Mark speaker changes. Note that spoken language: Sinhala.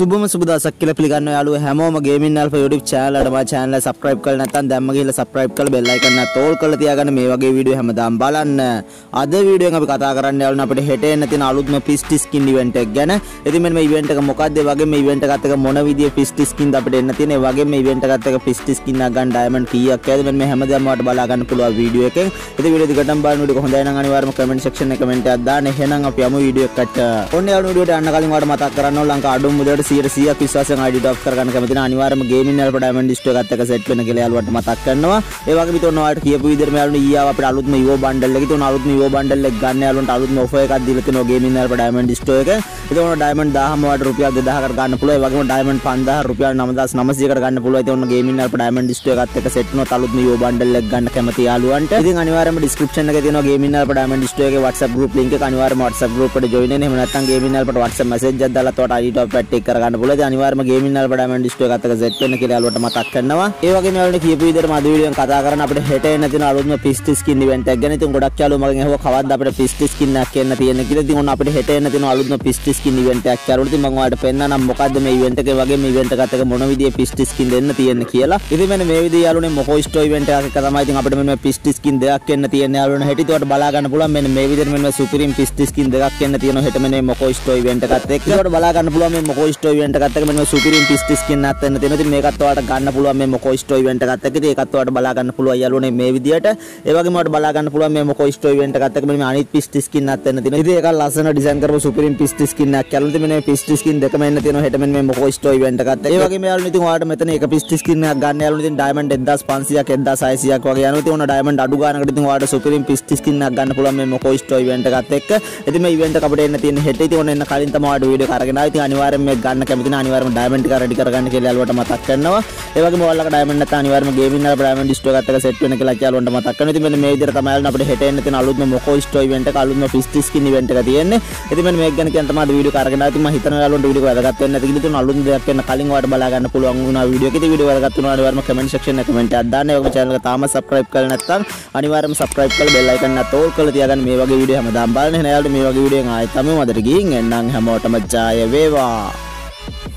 Speaker 1: සුබම සුබ දවසක් කියලා පිළිගන්නවා යාළුවෝ හැමෝම ගේමින් අල්ෆා YouTube channel එකට මා channel එක subscribe කරලා නැත්නම් දැම්ම ගිහලා subscribe කරලා bell icon එක තෝල් කරලා තියාගන්න මේ වගේ වීඩියෝ හැමදාම බලන්න. අද වීඩියෝ එකෙන් අපි කතා කරන්න යාළුවෝ අපිට හෙට එන්න තියෙන අලුත්ම පිස්ටි ස්කින් event එක ගැන. ඉතින් මෙන්න මේ event එක මොකක්ද? ඒ වගේම මේ event එකත් එක්ක මොන විදිහේ පිස්ටි ස්කින්ද අපිට එන්න තියෙන. ඒ වගේම මේ event එකත් එක්ක පිස්ටි ස්කින් එකක් ගන්න diamond කීයක් ඇයිද? මෙන්න මේ හැමදාම ඔයාලට බලා ගන්න පුළුවන් වීඩියෝ එකෙන්. ඉතින් වීඩියෝ දිගටම බලන්න වීඩියෝ හොඳයි නම් අනිවාර්යයෙන්ම comment section එකේ comment එකක් දාන්න. එහෙනම් අපි යමු වීඩියෝ එකට. ඔන්න යාළුවෝ වීඩියෝට යන්න කලින් ඔයාලට මතක් කරන්න ඕන ලංකා අඩුම මුදලට 100ක් විශ්වාසයෙන් ID ඩ්‍රොප් කරගන්න කැමති නම් අනිවාර්යයෙන්ම ගේමින් අල්ෆා ඩයමන්ඩ් ඩිස්ටෝ එකත් එක්ක සෙට් වෙන කියලා යාළුවට මතක් කරනවා. ඒ වගේම ඉතින් ඔයාලට කියපු විදිහට යාළුවෝ ඊයාව අපිට අලුත්ම ඉවෝ බණ්ඩල් එක ඉතින් අලුත්ම ඉවෝ බණ්ඩල් එක ගන්න යාළුවන්ට අලුත්ම ඔෆර් එකක් දීලා තිනවා ගේමින් අල්ෆා ඩයමන්ඩ් ඩිස්ටෝ එක. ඉතින් ඔන්න ඩයමන්ඩ් 1000ම වාට රුපියල් 2000කට ගන්න පුළුවන්. ඒ වගේම ඩයමන්ඩ් 5000 රුපියල් 9900කට ගන්න පුළුවන්. ඉතින් ඔන්න ගේමින් අල්ෆා ඩයමන්ඩ් ඩිස්ටෝ එකත් එක්ක සෙට් වෙනවා අලුත්ම ඉවෝ බණ්ඩල් එක ගන්න කැමති යාළුවන්ට. ඉතින් අනිවාර්යයෙන්ම description එකේ තියෙනවා ගේමින් අල්ෆා ඩයමන්ඩ් ඩිස්ටෝ එකේ WhatsApp group link එක. අනිවාර්යයෙන්ම WhatsApp group එකට join වෙන්න. එහෙම නැත්නම් ගේමින් අල්ෆාට WhatsApp message එකක් දාලා තවට ID top පැට් එක කරගන්න පුළුවන්. ඉතින් අනිවාර්යයෙන්ම ගේමින් අල්ෆා ඩයමන්ඩ් ඩිස්ටෝ එකත් එක්ක සෙට් වෙන්න කියලා යාළුවට මතක් කරනවා. ඒ වගේම යාළුවනේ කියපු විදිහට මම අද වීඩියෝෙන් කතා කරන අපිට හෙට එන්න තියෙන අලුත්ම පිස්ටි ස්කින් event එක ගැන. ඉතින් ගොඩක් යාළුවෝ මගෙන් අහුවා කවද්ද අපිට පිස්ටි ස්කින් එකක් එන්න තියෙන්නේ කියලා. ඉතින් ඔන්න අපිට හෙට එන්න තියෙන අලුත්ම පිස්ටි ස්කින් event එකක් යාළුවෝ. ඉතින් මම ඔයාලට පෙන්නන්නම් මොකද්ද මේ event එකේ වගේ මේ event එකත් එක්ක මොන විදිහේ පිස්ටි ස්කින් දෙන්න තියෙන්නේ කියලා. ඉතින් මෙන්න මේ විදිහේ යාළුවනේ මොකෝ ස්ටෝ event එකක් එක තමයි ඉතින් අපිට මෙන්න මේ පිස්ටි ස්කින් දෙකක් එන්න තියෙන්නේ යාළුවනේ. හෙට ඉතින් ඔයාලට බලා ගන්න පුළුවන් මෙන්න මේ විදිහට මෙන්න මේ සුපිරිම් පිස්ටි ස්කින් දෙකක් එන්න තියෙනවා හෙට මෙන්න මේ මොකෝ ස්ටෝ event එකත් එක්ක. ඒකට බලා ගන්න පුළුවන් මේ මොකෝ ස්ටෝ event එකත් එක්ක මෙන්න මේ සුපිරිම් පිස්ටි ස්කින් එකක් එන්න තියෙනවා. ඉතින් මේකත් ඔයාලට ගන්න පුළුවන් මේ මොකෝ ස්ටෝ event එකත් එක්ක. ඉතින් ඒකත් ඔයාලට බලා ගන්න පුළුවන් යාළුවනේ මේ විදිහට. ඒ වගේම ඔයාලට බලා ගන්න පුළුවන් මේ මොකෝ ස්ටෝ event එකත් එක්ක මෙන්න මේ අනිත් පිස්ටි ස්කින් එකක් එන්න තියෙනවා. ඉතින් ඒක ලස්සන ඩිසයින් කරපු සුපිරිම් පිස්ටි ස්කින් එකක් යාළුවනේ. ඉතින් මෙන්න මේ පිස්ටි ස්කින් දෙකම එන්න තියෙනවා හෙට මෙන්න මේ මොකෝ ස්ටෝ event එකත් එක්ක. ඒ වගේම යාළුවනේ ඉතින් ඔයාලට මෙතන එක පිස්ටි ස්කින් එකක් ගන්න යාළුවනේ. ඉතින් ඩයමන්ඩ් 1500ක් 1600ක් වගේ යනවා. ඉතින් ඔන්න ඩයමන්ඩ් අඩු ගානකට ඉතින් ඔයාලට සුපිරිම් පිස්ටි ස්කින් එකක් ගන්න පුළුවන් මේ මොකෝ ස්ටෝ event එකත් එක්ක. ඉතින් මේ event එක අපිට එන්න තියෙන හෙට. ඉතින් ඔන්න එන්න කලින් තමයි ඔයාලට වීඩියෝ එක අරගෙන ආවේ. ඉතින් අනිවාර්යයෙන් මේක ගන්න කැමති නම් අනිවාර්යයෙන්ම ඩයමන්ඩ් ටික රෙඩි කරගන්න කියලා යාළුවට මතක් කරනවා. ඒ වගේම ඔයාලට ඩයමන්ඩ් නැත්නම් අනිවාර්යයෙන්ම ගේමින් අල්ෆා ඩයමන්ඩ් ඩිස්ටෝ එකත් එක්ක සෙට් වෙන කියලා යාළුවන්ට මතක් කරනවා. ඉතින් මෙන්න මේ විදිහට තමයි යාළුවනේ අපිට හෙට එන්න තියෙන අලුත්ම මොකෝ ස්ටෝ event එක අලුත්ම පිස්ටි ස්කින් event එක තියෙන්නේ. ඉතින් මෙන්න මේක ගැන කියන්න තමයි වීඩියෝ එක අරගෙන ආවේ. ඉතින් මම හිතනවා යාළුවන්ට වීඩියෝ එක වැදගත් වෙන්න නැති කියලා. ඉතින් අලුත්ම දෙයක් වෙන කලින් ඔයාලට බලා ගන්න පුළුවන් වුණා වීඩියෝ එක. ඉතින් වීඩියෝ වැදගත් වුණා අනිවාර්යයෙන්ම comment section එකේ comment එකක් දාන්න. ඒ වගේම channel එක තාම subscribe කරලා නැත්නම් අනිවාර්යයෙන්ම subscribe කරලා bell icon එක තෝල් කරලා තියාගන්න. මේ වගේ වීඩියෝ හැමදාම බලන්න. එහෙනම් යාළුවෝ මේ වගේ වීඩියෝ එකෙන් ආයෙත් තමයි මදට ගිහින් එන්නම් හැමෝටම ජය වේවා.